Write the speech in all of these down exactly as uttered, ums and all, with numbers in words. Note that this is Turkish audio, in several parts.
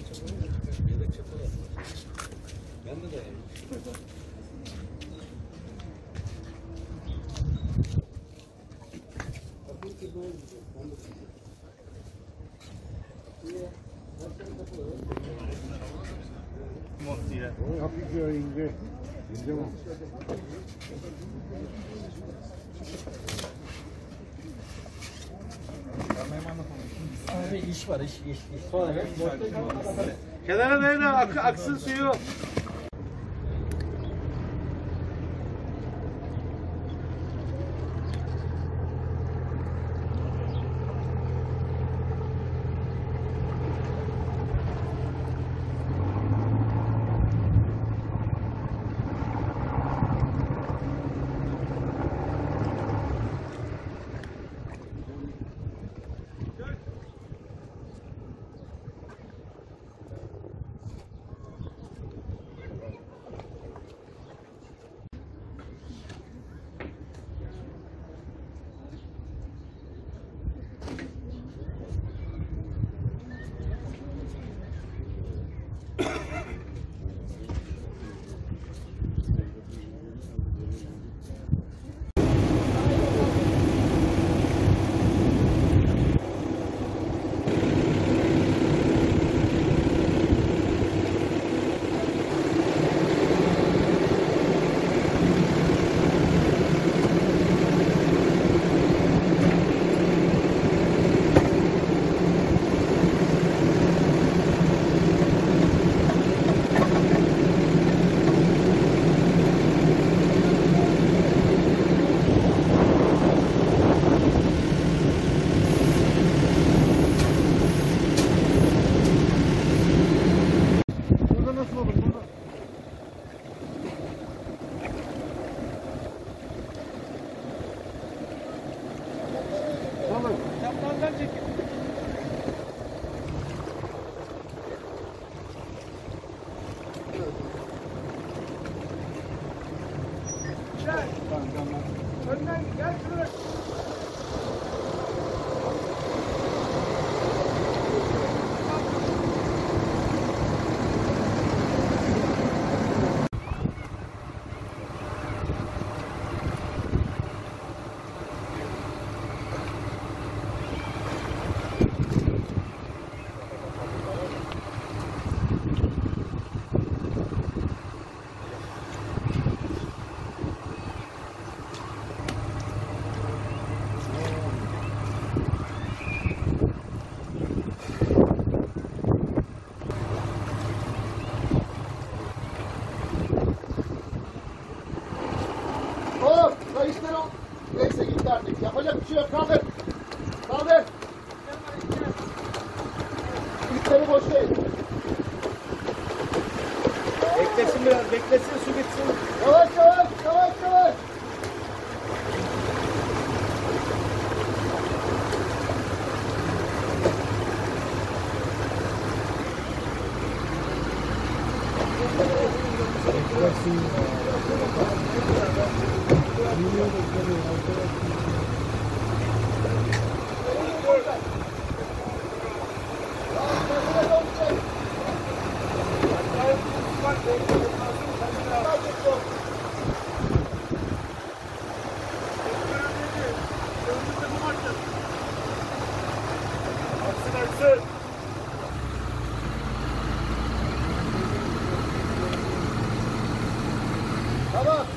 Yedek çapa var. Ben de dayanıyorum. Hafifçe ince. İnce mi? Abi iş var, iş, iş, iş. Kenara verin de ak aksın suyu. Çaprazdan çekin. Gel. Önden gel şuraya. Neyse gitti artık. Yapacak bir şey yok. Kaldır. Kaldır. İlkleri boşlayın. Beklesin biraz, beklesin, su gitsin. Yavaş yavaş, yavaş yavaş. Tamam.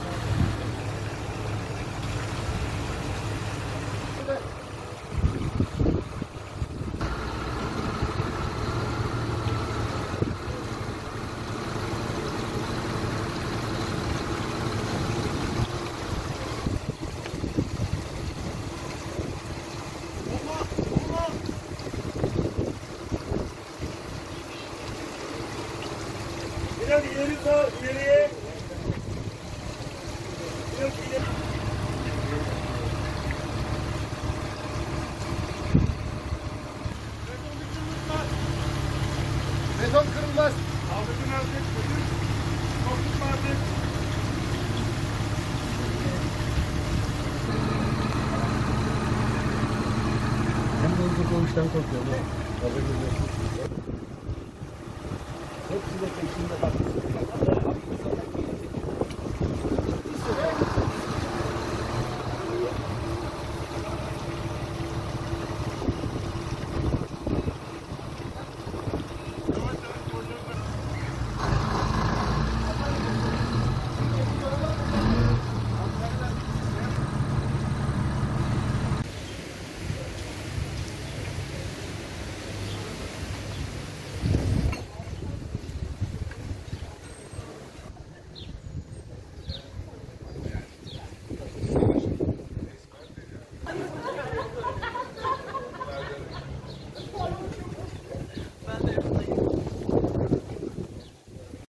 Biraz ileri sor, ileriye. Biraz ileri. Beton kırılmaz. Aldırın artık, bugün. Korkutma artık. Ben de o işten korkuyorum. İkisi de peşinde bak.